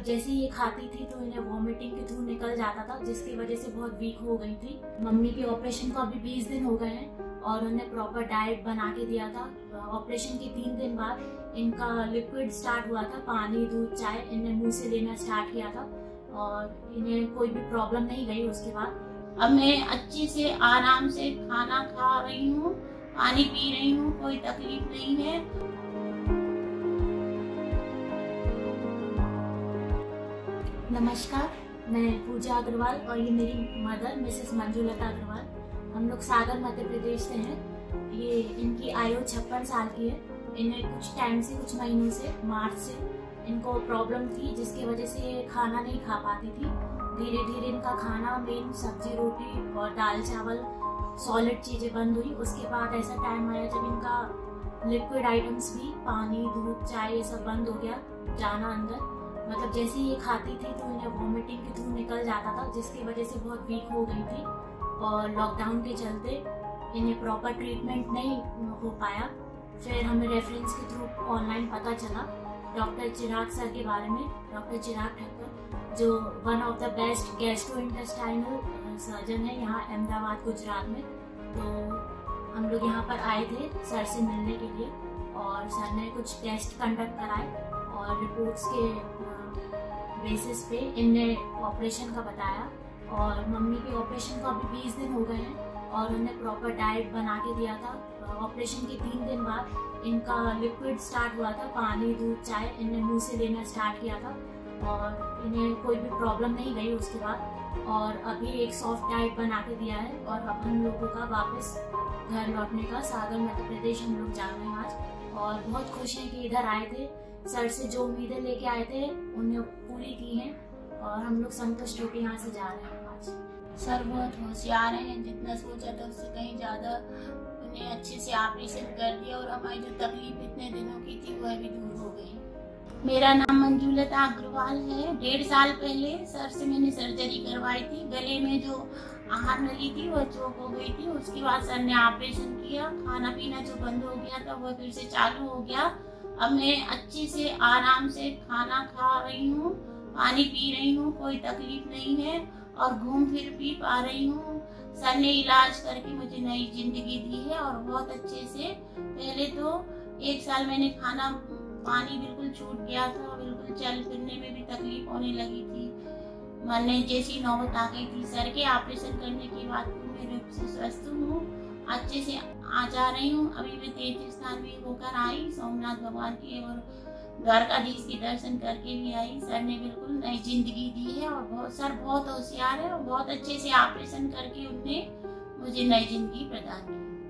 जैसे ही ये खाती थी तो इन्हें वॉमिटिंग के थ्रू निकल जाता था, जिसकी वजह से बहुत वीक हो गई थी। मम्मी के ऑपरेशन को अभी 20 दिन हो गए हैं और उन्हें प्रॉपर डाइट बना के दिया था। ऑपरेशन के 3 दिन बाद इनका लिक्विड स्टार्ट हुआ था, पानी दूध चाय इन्हें मुंह से लेना स्टार्ट किया था और इन्हें कोई भी प्रॉब्लम नहीं गई उसके बाद। अब मैं अच्छे से आराम से खाना खा रही हूँ, पानी पी रही हूँ, कोई तकलीफ नहीं है। नमस्कार, मैं पूजा अग्रवाल और ये मेरी मदर मिसेस मंजुलता अग्रवाल। हम लोग सागर मध्य प्रदेश से हैं। ये इनकी आयु 56 साल की है। इन्हें कुछ टाइम से, कुछ महीनों से, मार्च से इनको प्रॉब्लम थी, जिसकी वजह से ये खाना नहीं खा पाती थी। धीरे धीरे इनका खाना, मेन सब्जी रोटी और दाल चावल सॉलिड चीज़ें बंद हुई। उसके बाद ऐसा टाइम आया जब इनका लिक्विड आइटम्स भी, पानी दूध चाय ये सब बंद हो गया जाना अंदर। मतलब जैसे ही ये खाती थी तो इन्हें वॉमिटिंग के थ्रू निकल जाता था, जिसकी वजह से बहुत वीक हो गई थी और लॉकडाउन के चलते इन्हें प्रॉपर ट्रीटमेंट नहीं हो पाया। फिर हमें रेफरेंस के थ्रू ऑनलाइन पता चला डॉक्टर चिराग सर के बारे में। डॉक्टर चिराग ठक्कर जो one of the best gastrointestinal surgeon है यहाँ अहमदाबाद गुजरात में। तो हम लोग यहाँ पर आए थे सर से मिलने के लिए और सर ने कुछ टेस्ट कंडक्ट कराए और रिपोर्ट्स के बेसिस पे इनने ऑपरेशन का बताया। और मम्मी के ऑपरेशन को अभी 20 दिन हो गए हैं और उन्हें प्रॉपर डाइट बना के दिया था। ऑपरेशन के 3 दिन बाद इनका लिक्विड स्टार्ट हुआ था, पानी दूध चाय इन्हें मुंह से लेना स्टार्ट किया था और इन्हें कोई भी प्रॉब्लम नहीं गई उसके बाद। और अभी एक सॉफ्ट डाइट बना के दिया है और अब हम लोगों का वापस घर लौटने का, सागर मध्य प्रदेश हम लोग जा रहे हैं आज। और बहुत खुश हैं कि इधर आए थे। सर से जो उम्मीदें लेके आए थे उन्हें पूरी की हैं और हम लोग संतुष्ट होकर यहाँ से जा रहे हैं आज। सर बहुत होशियार हैं, जितना सोचा था उससे कहीं ज्यादा उन्हें अच्छे से ऑपरेशन कर दिया और हमारी जो तकलीफ इतने दिनों की थी वह भी दूर हो गई। मेरा नाम मंजुलता अग्रवाल है। 1.5 साल पहले सर से मैंने सर्जरी करवाई थी। गले में जो आहार नली थी वह चोक हो गई थी। उसके बाद सर ने ऑपरेशन किया। खाना पीना जो बंद हो गया था वह फिर से चालू हो गया। अब मैं अच्छे से आराम से खाना खा रही हूँ, पानी पी रही हूँ, कोई तकलीफ नहीं है और घूम फिर भी पा रही हूँ। सर ने इलाज करके मुझे नई जिंदगी दी है और बहुत अच्छे से। पहले तो 1 साल मैंने खाना पानी बिल्कुल छूट गया था, बिल्कुल चल फिरने में भी तकलीफ होने लगी थी। मैंने जैसी नौबत आ गई थी सर के ऑपरेशन करने के बाद मैं रूप से स्वस्थ हूँ, अच्छे से आ जा रही हूँ। अभी मैं तीर्थ स्थान भी होकर आई, सोमनाथ भगवान के और द्वारकाधीश के दर्शन करके भी आई। सर ने बिल्कुल नई जिंदगी दी है और सर बहुत होशियार है और बहुत अच्छे से ऑपरेशन करके उनने मुझे नई जिंदगी प्रदान की।